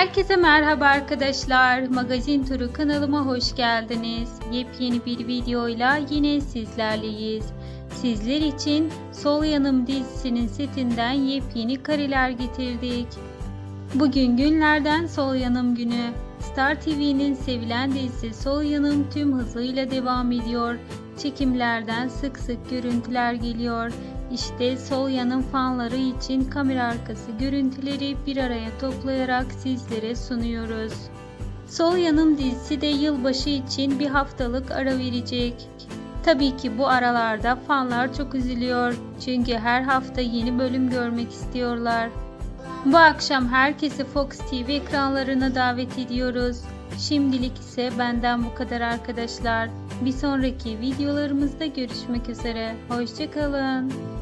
Herkese merhaba arkadaşlar. Magazin Turu kanalıma hoş geldiniz. Yepyeni bir videoyla yine sizlerleyiz. Sizler için Sol Yanım dizisinin setinden yepyeni kareler getirdik. Bugün günlerden Sol Yanım günü. Star TV'nin sevilen dizisi Sol Yanım tüm hızıyla devam ediyor. Çekimlerden sık sık görüntüler geliyor. İşte Sol Yanım fanları için kamera arkası görüntüleri bir araya toplayarak sizlere sunuyoruz. Sol Yanım dizisi de yılbaşı için bir haftalık ara verecek. Tabii ki bu aralarda fanlar çok üzülüyor. Çünkü her hafta yeni bölüm görmek istiyorlar. Bu akşam herkesi Fox TV ekranlarına davet ediyoruz. Şimdilik ise benden bu kadar arkadaşlar. Bir sonraki videolarımızda görüşmek üzere. Hoşça kalın.